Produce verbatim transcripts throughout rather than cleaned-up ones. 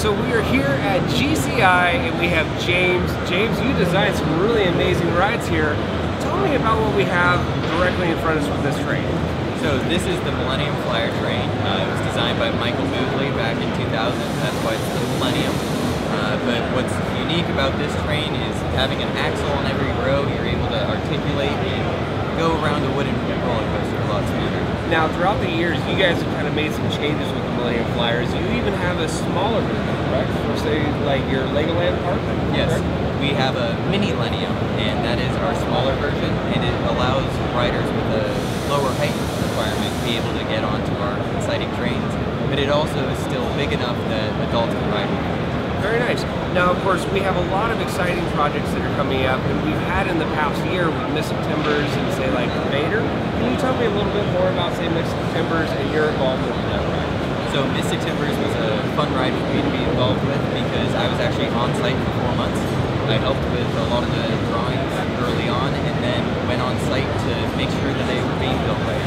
so we are here at G C I and we have James. James, you designed some really amazing rides here. Tell me about what we have directly in front of us with this train. So this is the Millennium Flyer train. Uh, it was designed by Michael Boogley back in two thousand. That's why it's the Millennium. Uh, but what's unique about this train is having an axle on every row. You're able to articulate and go around a wooden roller coaster a lot smoother. Now, throughout the years, you guys have kind of made some changes with the Millennium Flyers. You even have a smaller version, correct? For say, like your Legoland park? Yes. Correct? We have a Mini-Lennium, and that is our smaller version, and it allows riders with a lower height requirement to be able to get onto our exciting trains. But it also is still big enough that adults can ride with it. Very nice. Now, of course, we have a lot of exciting projects that are coming up, and we've had in the past year with Mystic Timbers and say like Vader. Can you tell me a little bit more about say Mystic Timbers and your involvement with that ride? So Mystic Timbers was a fun ride for me to be involved with because I was actually on site for four months. I helped with a lot of the drawings early on, and then went on site to make sure that they were being built right.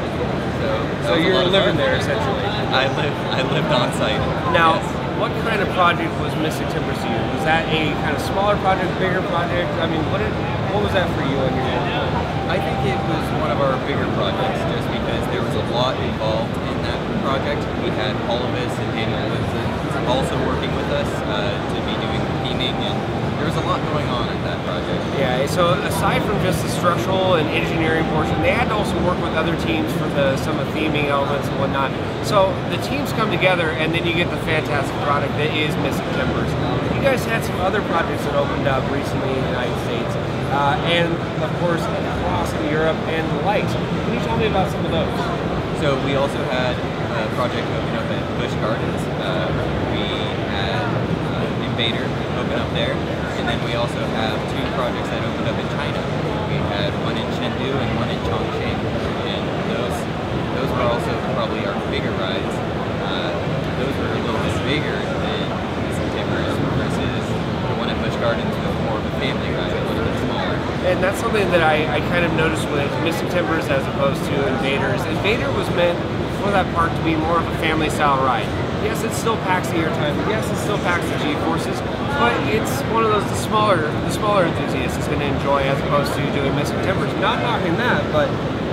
So, so you were living there essentially. I lived. I lived on site. Now. Yes. What kind of project was Mystic Timbers to you? Was that a kind of smaller project, bigger project? I mean, what did, what was that for you on your end? I think it was one of our bigger projects just because there was a lot involved in that project. We had Olivis and Daniel Wilson also working with us uh, to be doing theming, and there was a lot going on at that project. Yeah, so aside from just the structural and engineering portion, they had to also work with other teams for the some of the theming elements and whatnot. So the teams come together and then you get the fantastic product that is Mystic Timbers. You guys had some other projects that opened up recently in the United States, uh, and of course across Europe and the likes. Can you tell me about some of those? So we also had a project open up at Busch Gardens. Uh, we had uh, Invader open up there. And then we also have two projects that opened up in China. We had one in Chengdu and one in Chongqing, and those those were also probably our bigger rides. Uh, those were a little bit bigger than Mystic Timbers versus the one at Busch Gardens was more of a family ride, a little bit smaller. And that's something that I, I kind of noticed with Mystic Timbers as opposed to Invaders. Invader was meant for that park to be more of a family style ride. Yes, it still packs the airtime. Yes, it still packs the G-forces, but it's one of those the smaller, the smaller enthusiasts is going to enjoy as opposed to doing Mystic Timbers. Not knocking that, but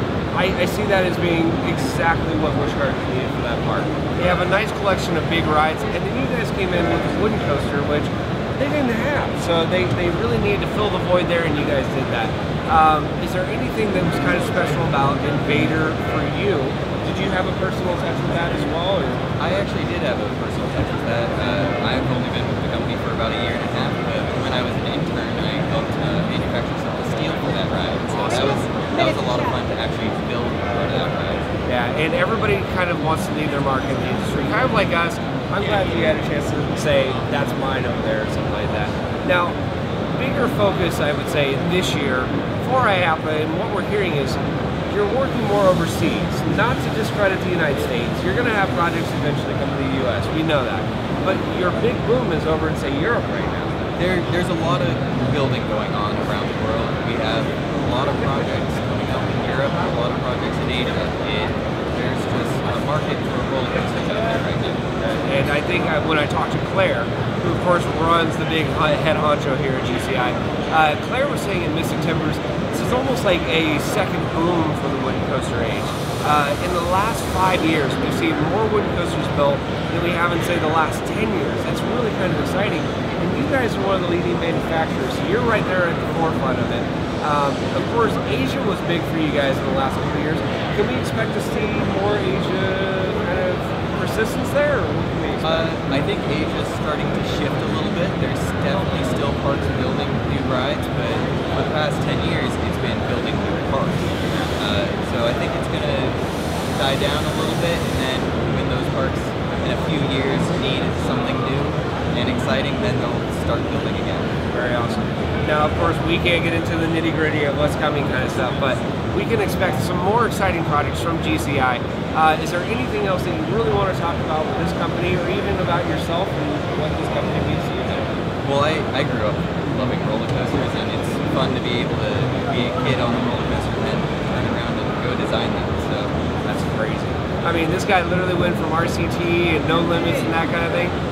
I, I see that as being exactly what Busch Gardens needed for that park. They have a nice collection of big rides, and then you guys came in with a wooden coaster, which they didn't have. So they, they really needed to fill the void there, and you guys did that. Um, is there anything that was kind of special about Invader for you? Did you have a personal touch with that as well? Or? I actually did have a personal touch with that. Uh, I've only been with the company for about a year and a half, but when I was an intern, I helped uh, manufacture some of the steel for that ride. So that was that was a lot of fun to actually build part of that ride. Yeah, and everybody kind of wants to leave their mark in the industry, kind of like us. I'm glad you had a chance to say that's mine over there or something like that. Now, bigger focus, I would say, this year for I A P A, and what we're hearing is you're working more overseas. Not to discredit the United States, you're going to have projects eventually come to the U S. We know that, but your big boom is over in say Europe right now. There, there's a lot of building going on around the world. We have a lot of projects coming up in Europe, a lot of projects in Asia, and there's just a market for roller coasters out there right now. And I think I, when I talked to Claire, who of course runs the big head honcho here at G C I, uh, Claire was saying in Mystic Timbers, this is almost like a second boom for the wooden coaster age. Uh, in the last five years, we've seen more wooden coasters built than we have in, say, the last ten years. It's really kind of exciting. And you guys are one of the leading manufacturers, so you're right there at the forefront of it. Um, of course, Asia was big for you guys in the last couple of years. Can we expect to see more Asia kind of persistence there? Or what can we expect? Uh, I think Asia's starting to shift a little bit. There's definitely still parts of building new rides, but for the past ten years, it's been building new parks. Uh, so I think it's going to die down a little bit, and then when those parks in a few years need something new and exciting, then they'll start building again. Very awesome. Now, of course, we can't get into the nitty-gritty of what's coming kind of stuff, but we can expect some more exciting projects from G C I. Uh, is there anything else that you really want to talk about with this company, or even about yourself and what this company means to you? Well, I, I grew up loving roller coasters, and it's fun to be able to be a kid on a roller coaster and then turn around and go design them. So that's crazy. I mean, this guy literally went from R C T and no limits and that kind of thing.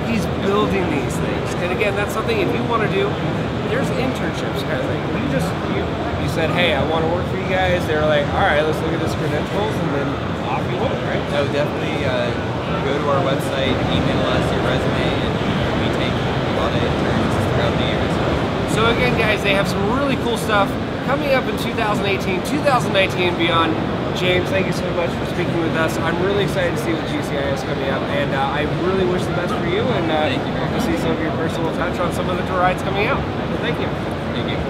He's building these things. And again, that's something if you want to do, there's internships kind of thing. You just, you, you said, hey, I want to work for you guys. They're like, all right, let's look at his credentials, and then off you went, right? No, definitely uh, go to our website, email us your resume, and we take a lot of interns throughout the years. So again, guys, they have some really cool stuff coming up in two thousand eighteen, two thousand nineteen and beyond. James, thank you so much for speaking with us. I'm really excited to see what G C I is coming up, and uh, I really wish the best for you, and uh, thank you very to much. see some of your personal touch on some of the rides coming out. So thank you. Thank you.